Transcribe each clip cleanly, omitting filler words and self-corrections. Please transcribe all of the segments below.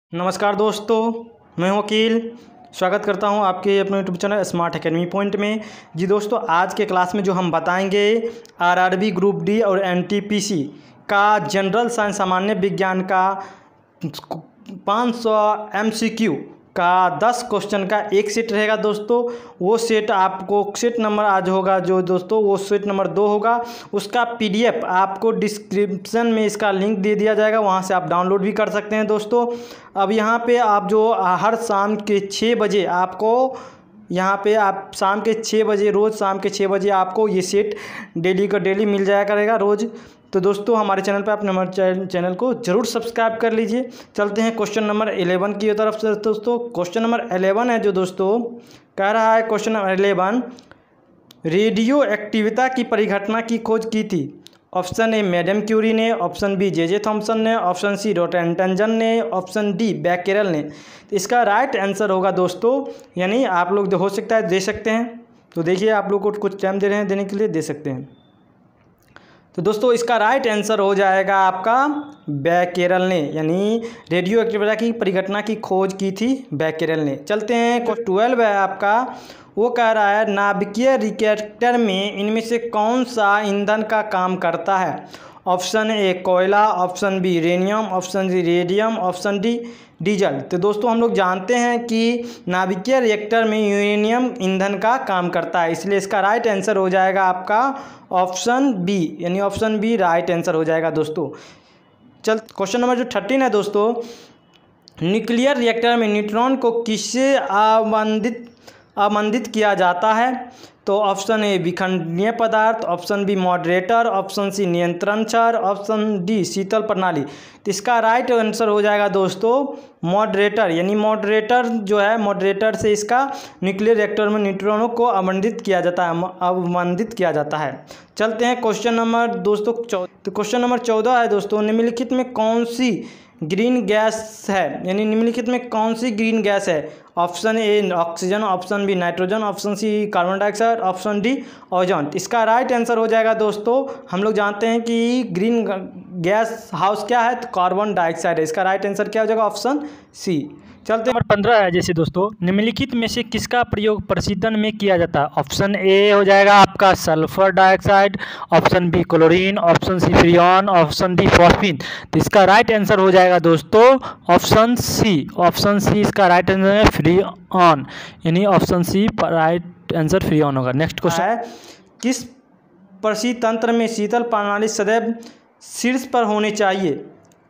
नमस्कार दोस्तों, मैं हूं वकील। स्वागत करता हूं आपके अपने YouTube channel smart academy point में। जी दोस्तों, आज के क्लास में जो हम बताएंगे आरआरबी ग्रुप डी और एनटीपीसी का जनरल साइंस सामान्य विज्ञान का 500 एमसीक्यू का 10 क्वेश्चन का एक सेट रहेगा दोस्तों। वो सेट आपको सेट नंबर आज होगा जो दोस्तों वो सेट नंबर 2 होगा। उसका पीडीएफ आपको डिस्क्रिप्शन में इसका लिंक दे दिया जाएगा, वहाँ से आप डाउनलोड भी कर सकते हैं दोस्तों। अब यहाँ पे आप जो हर शाम के 6 बजे आपको यहाँ पे आप शाम के 6 बजे रोज़ शाम के 6 बजे आपको ये सेट डेली का डेली मिल जाया करेगा रोज़। तो दोस्तों हमारे चैनल पे आप हमारे चैनल को ज़रूर सब्सक्राइब कर लीजिए। चलते हैं क्वेश्चन नंबर 11 की तरफ से दोस्तों। क्वेश्चन नंबर 11 है जो दोस्तों कह रहा है, क्वेश्चन नंबर 11, रेडियो एक्टिविटी की परिघटना की खोज की थी। ऑप्शन ए मैडम क्यूरी ने, ऑप्शन बी जे थॉमसन ने, ऑप्शन सी रोटेंटन ने, ऑप्शन डी बैकेरल ने। तो इसका राइट आंसर होगा दोस्तों, यानी आप लोग हो सकता है दे सकते हैं। तो देखिए आप लोग को कुछ टाइम दे रहे हैं, देने के लिए दे सकते हैं। तो दोस्तों इसका राइट आंसर हो जाएगा आपका बैकेरल ने, यानी रेडियो एक्टिविटी की परिघटना की खोज की थी बैकेरल ने। चलते हैं क्वेश्चन 12 है आपका। वो कह रहा है नाभिकीय रिएक्टर में इनमें से कौन सा ईंधन का काम करता है। ऑप्शन ए कोयला, option B uranium, option C radium, option D diesel. तो दोस्तों हम लोग जानते हैं कि नाभिकीय रिएक्टर में यूरेनियम ईंधन का काम करता है, इसलिए इसका राइट आंसर हो जाएगा आपका ऑप्शन बी, यानी ऑप्शन बी राइट आंसर हो जाएगा दोस्तों। चल क्वेश्चन नंबर जो 13 है दोस्तों, न्यूक्लियर रिएक्टर में न्यूट्रॉन को किससे अवमंदित किया जाता है। तो ऑप्शन ए विखंडनीय पदार्थ, option B moderator, option C नियंत्रण छड़, ऑप्शन डी शीतल प्रणाली। तो इसका राइट आंसर हो जाएगा दोस्तों मॉडरेटर, यानी मॉडरेटर जो है मॉडरेटर से इसका न्यूक्लियर रिएक्टर में न्यूट्रॉनों को अवमंदित किया जाता है। चलते हैं क्वेश्चन नंबर दोस्तों 14। तो क्वेश्चन नंबर 14 है दोस्तों, निम्नलिखित में कौन सी ग्रीन गैस है, यानी निम्नलिखित में कौन सी ग्रीन गैस है। Option A oxygen, option B nitrogen, option C carbon dioxide, option D ozone. इसका राइट आंसर हो जाएगा दोस्तों, हम लोग जानते हैं कि ग्रीन गैस हाउस क्या है, तो कार्बन डाइऑक्साइड है। इसका राइट आंसर क्या हो जाएगा, ऑप्शन सी। चलते नंबर 15 है जैसे दोस्तों, निम्नलिखित में से किसका प्रयोग प्रशीतन में किया जाता है। ऑप्शन ए हो जाएगा आपका sulphur dioxide, option B chlorine, option C freon, option D phosphine. तो इसका राइट आंसर हो जाएगा दोस्तों ऑप्शन सी। ऑप्शन सी इसका राइट आंसर है फ्रियॉन, यानी option C right answer freon होगा। नेक्स्ट क्वेश्चन है, किस प्रशीतंत्र में शीतल प्रणाली सदैव शीर्ष पर होनी चाहिए।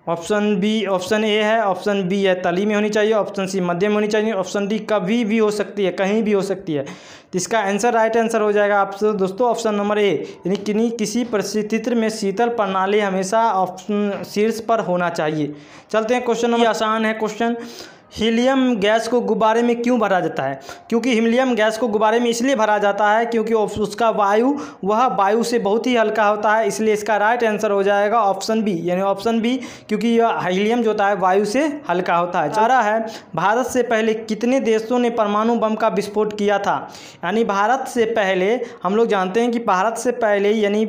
ऑप्शन ए है, ऑप्शन बी है तली में होनी चाहिए, ऑप्शन सी मध्य में होनी चाहिए, ऑप्शन डी कभी भी हो सकती है, कहीं भी हो सकती है। तो इसका आंसर राइट आंसर हो जाएगा आपसे दोस्तों ऑप्शन नंबर ए, यानी किसी परिस्थिति में शीतल प्रणाली हमेशा ऑप्शन शीर्ष पर होना चाहिए। चलते हैं क्वेश्चन नंबर, आसान है क्वेश्चन। हीलियम गैस को गुब्बारे में क्यों भरा जाता है। क्योंकि हीलियम गैस को गुब्बारे में इसलिए भरा जाता है क्योंकि उसका वायु से बहुत ही हल्का होता है, इसलिए इसका राइट आंसर हो जाएगा ऑप्शन बी, यानी ऑप्शन बी, क्योंकि यह हीलियम जो होता है वायु से हल्का होता है। चारा है, भारत से पहले कितने देशों ने परमाणु बम का विस्फोट किया था। यानी भारत से पहले हम लोग जानते हैं कि भारत से पहले यानी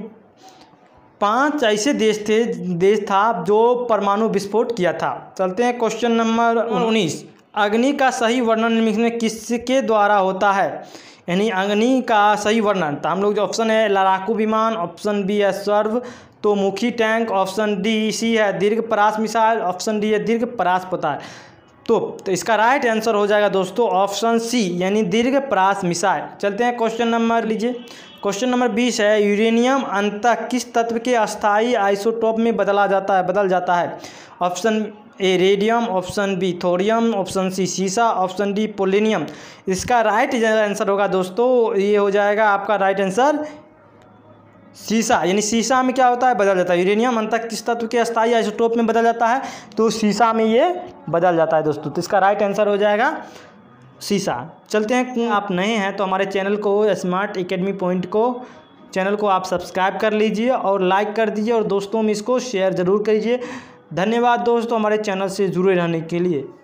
5 ऐसे देश था जो परमाणु विस्फोट किया था। चलते हैं क्वेश्चन नंबर 19, अग्नि का सही वर्णन निम्नलिखित में किसके द्वारा होता है। यानी अग्नि का सही वर्णन, तो हम लोग जो ऑप्शन है लड़ाकू विमान, ऑप्शन बी है सर्वतोमुखी टैंक, ऑप्शन डी सी है दीर्घ परास मिसाइल, ऑप्शन डी है दीर्घ परास पोतार। तो इसका राइट आंसर हो जाएगा दोस्तों ऑप्शन सी, यानी दीर्घ परास मिसाइल। चलते हैं क्वेश्चन नंबर लीजिए, क्वेश्चन नंबर 20 है, यूरेनियम अंततः किस तत्व के अस्थायी आइसोटोप में बदल जाता है। Option A radium, option B thorium, option C सीसा, ऑप्शन डी पोलोनियम। इसका राइट आंसर होगा दोस्तों, ये हो जाएगा आपका राइट आंसर सीसा, यानी सीसा में क्या होता है बदल जाता है। यूरेनियम अंततः किस तत्व के अस्थायी आइसोटोप में बदल जाता है, तो सीसा में ये बदल जाता है दोस्तों। तो इसका राइट आंसर हो जाएगा सीसा। चलते हैं, आप नए हैं तो हमारे चैनल को स्मार्ट एकेडमी पॉइंट को चैनल को आप सब्सक्राइब कर लीजिए और लाइक कर दीजिए और दोस्तों में इसको शेयर ज़रूर कीजिए। धन्यवाद दोस्तों हमारे चैनल से जुड़े रहने के लिए।